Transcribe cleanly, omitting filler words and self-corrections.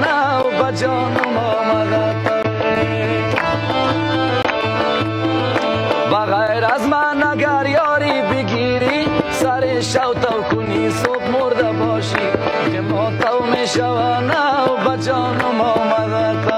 شوانه و به جانم آمده بغیر از من اگر یاری بگیری سر شوتو کنی صبح مرده باشی که ما تو می شوانه و به جانم آمده